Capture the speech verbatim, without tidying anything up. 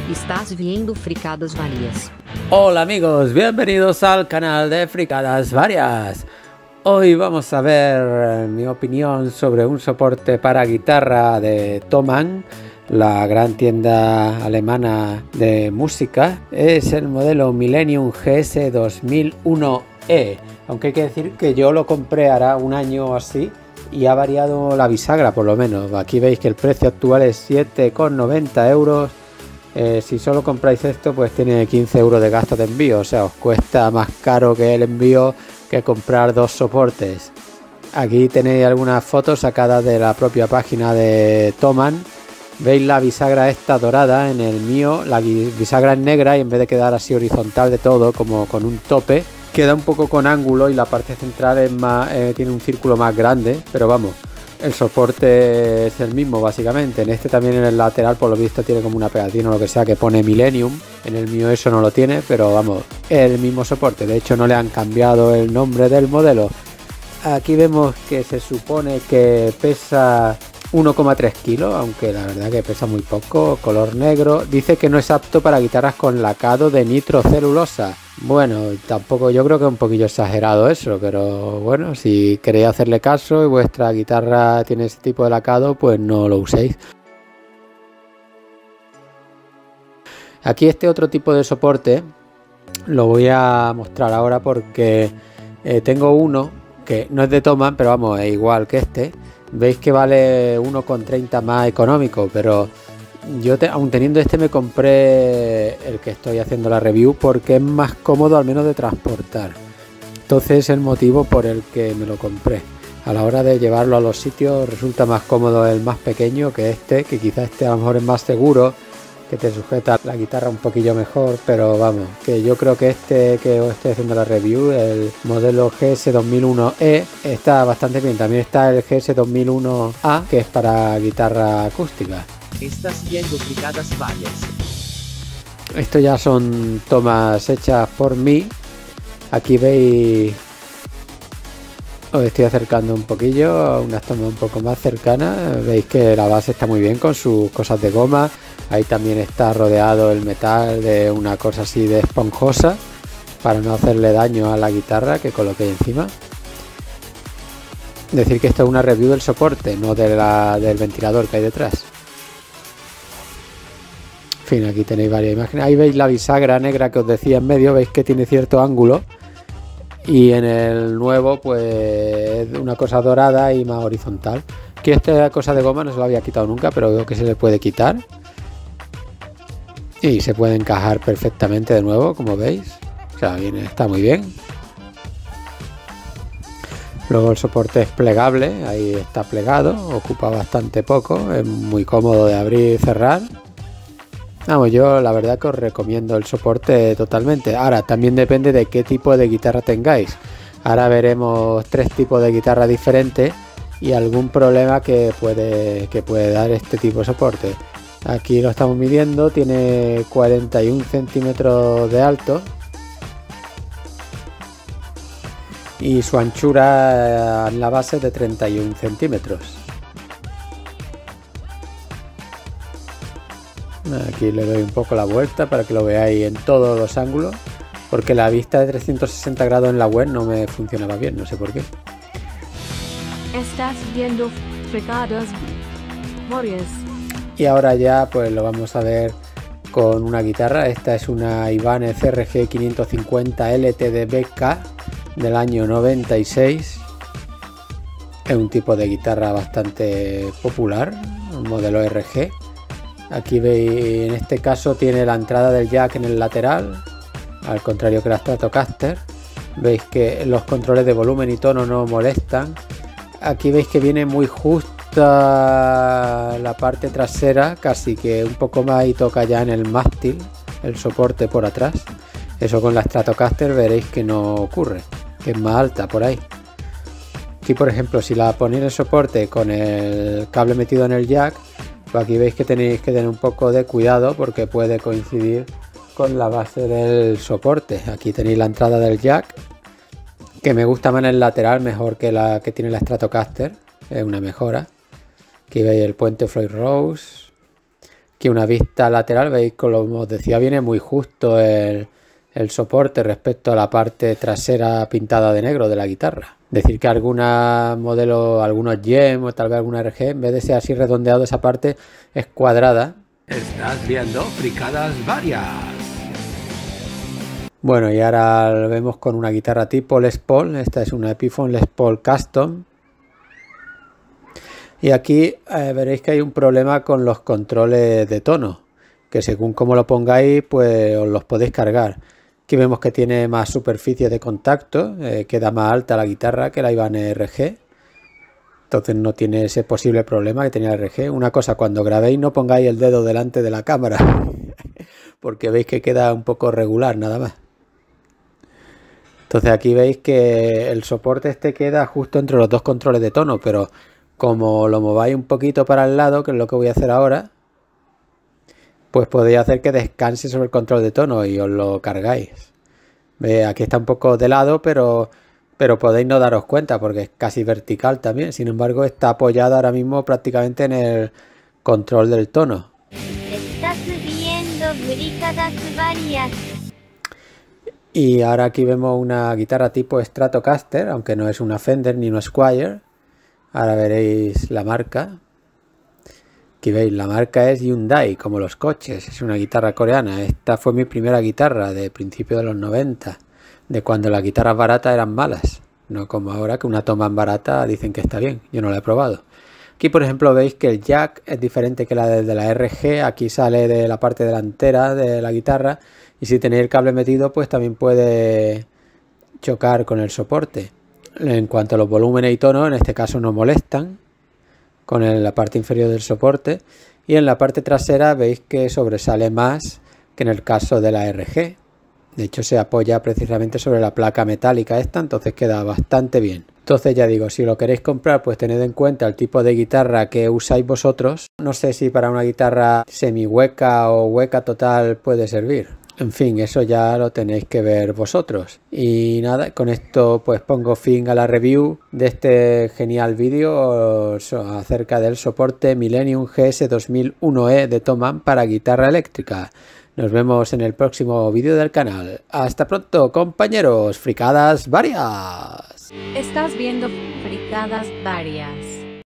Estás viendo Fricadas Varias. Hola amigos, bienvenidos al canal de Fricadas Varias. Hoy vamos a ver mi opinión sobre un soporte para guitarra de Thomann, la gran tienda alemana de música. Es el modelo Millennium G S dos mil uno E, aunque hay que decir que yo lo compré hará un año o así y ha variado la bisagra por lo menos. Aquí veis que el precio actual es siete con noventa euros. Eh, si solo compráis esto, pues tiene quince euros de gasto de envío, o sea, os cuesta más caro que el envío que comprar dos soportes. Aquí tenéis algunas fotos sacadas de la propia página de Thomann. Veis la bisagra esta dorada. En el mío la bisagra es negra y en vez de quedar así horizontal de todo, como con un tope, queda un poco con ángulo y la parte central es más, eh, tiene un círculo más grande, pero vamos, el soporte es el mismo básicamente. En este también, en el lateral, por lo visto tiene como una pegatina o lo que sea que pone Millennium. En el mío eso no lo tiene, pero vamos, es el mismo soporte. De hecho no le han cambiado el nombre del modelo. Aquí vemos que se supone que pesa uno coma tres kilos, aunque la verdad que pesa muy poco. Color negro. Dice que no es apto para guitarras con lacado de nitrocelulosa. Bueno, tampoco, yo creo que es un poquillo exagerado eso, pero bueno, si queréis hacerle caso y vuestra guitarra tiene ese tipo de lacado, pues no lo uséis. Aquí este otro tipo de soporte lo voy a mostrar ahora porque eh, tengo uno que no es de Thomann, pero vamos, es igual que este. Veis que vale uno con treinta más económico, pero yo te, aun teniendo este me compré el que estoy haciendo la review porque es más cómodo, al menos de transportar. Entonces es el motivo por el que me lo compré. A la hora de llevarlo a los sitios resulta más cómodo el más pequeño que este, que quizá este a lo mejor es más seguro, que te sujeta la guitarra un poquillo mejor, pero vamos, que yo creo que este que os estoy haciendo la review, el modelo G S dos mil uno E, está bastante bien. También está el G S dos mil uno A, que es para guitarra acústica. Estás viendo Fricadas Varias. Esto ya son tomas hechas por mí. Aquí veis, os estoy acercando un poquillo a unas tomas un poco más cercanas. Veis que la base está muy bien con sus cosas de goma. Ahí también está rodeado el metal de una cosa así de esponjosa para no hacerle daño a la guitarra que coloqué encima. Decir que esto es una review del soporte, no de la, del ventilador que hay detrás. En fin, aquí tenéis varias imágenes. Ahí veis la bisagra negra que os decía en medio, veis que tiene cierto ángulo. Y en el nuevo pues una cosa dorada y más horizontal. Que esta cosa de goma no se la había quitado nunca, pero veo que se le puede quitar. Y se puede encajar perfectamente de nuevo, como veis. O sea, viene, está muy bien. Luego el soporte es plegable, ahí está plegado, ocupa bastante poco, es muy cómodo de abrir y cerrar. Vamos, yo la verdad que os recomiendo el soporte totalmente. Ahora, también depende de qué tipo de guitarra tengáis. Ahora veremos tres tipos de guitarra diferentes y algún problema que puede, que puede dar este tipo de soporte. Aquí lo estamos midiendo, tiene cuarenta y un centímetros de alto y su anchura en la base es de treinta y un centímetros. Aquí le doy un poco la vuelta para que lo veáis en todos los ángulos, porque la vista de trescientos sesenta grados en la web no me funcionaba bien, no sé por qué. Estás viendo Fricadas Varias. Y ahora ya pues lo vamos a ver con una guitarra. Esta es una Ibanez R G quinientos cincuenta L T D B K del año noventa y seis. Es un tipo de guitarra bastante popular, un modelo R G. Aquí veis, en este caso tiene la entrada del jack en el lateral, al contrario que la Stratocaster. Veis que los controles de volumen y tono no molestan. Aquí veis que viene muy justo la parte trasera, casi que un poco más, y toca ya en el mástil el soporte por atrás. Eso con la Stratocaster veréis que no ocurre, que es más alta por ahí. Aquí por ejemplo, si la ponéis el soporte con el cable metido en el jack, pues aquí veis que tenéis que tener un poco de cuidado porque puede coincidir con la base del soporte. Aquí tenéis la entrada del jack, que me gusta más en el lateral, mejor que la que tiene la Stratocaster, es una mejora. Aquí veis el puente Floyd Rose. Aquí una vista lateral, veis, como os decía, viene muy justo el, el soporte respecto a la parte trasera pintada de negro de la guitarra. Decir que alguna modelo, algunos Jem o tal vez alguna R G, en vez de ser así redondeado, esa parte es cuadrada. Estás viendo fricadas varias. Bueno, y ahora lo vemos con una guitarra tipo Les Paul. Esta es una Epiphone Les Paul Custom. Y aquí eh, veréis que hay un problema con los controles de tono, que según como lo pongáis, pues os los podéis cargar. Aquí vemos que tiene más superficie de contacto, eh, queda más alta la guitarra que la Ibanez R G. Entonces no tiene ese posible problema que tenía la R G. Una cosa, cuando grabéis no pongáis el dedo delante de la cámara, porque veis que queda un poco regular nada más. Entonces aquí veis que el soporte este queda justo entre los dos controles de tono, pero como lo mováis un poquito para el lado, que es lo que voy a hacer ahora, pues podéis hacer que descanse sobre el control de tono y os lo cargáis. ¿Veis? Aquí está un poco de lado, pero, pero podéis no daros cuenta porque es casi vertical también. Sin embargo, está apoyado ahora mismo prácticamente en el control del tono. Estás viendo fricadas varias. Y ahora aquí vemos una guitarra tipo Stratocaster, aunque no es una Fender ni una Squier. Ahora veréis la marca. Aquí veis, la marca es Hyundai, como los coches. Es una guitarra coreana. Esta fue mi primera guitarra de principios de los noventa, de cuando las guitarras baratas eran malas. No como ahora que una Thomann barata dicen que está bien. Yo no la he probado. Aquí, por ejemplo, veis que el jack es diferente que la de la R G. Aquí sale de la parte delantera de la guitarra. Y si tenéis el cable metido, pues también puede chocar con el soporte. En cuanto a los volúmenes y tonos, en este caso no molestan con el, la parte inferior del soporte, y en la parte trasera veis que sobresale más que en el caso de la R G. De hecho se apoya precisamente sobre la placa metálica esta, entonces queda bastante bien. Entonces ya digo, si lo queréis comprar, pues tened en cuenta el tipo de guitarra que usáis vosotros. No sé si para una guitarra semi hueca o hueca total puede servir. En fin, eso ya lo tenéis que ver vosotros. Y nada, con esto pues pongo fin a la review de este genial vídeo acerca del soporte Millennium G S dos mil uno E de Thomann para guitarra eléctrica. Nos vemos en el próximo vídeo del canal. Hasta pronto, compañeros, fricadas varias. Estás viendo fricadas varias.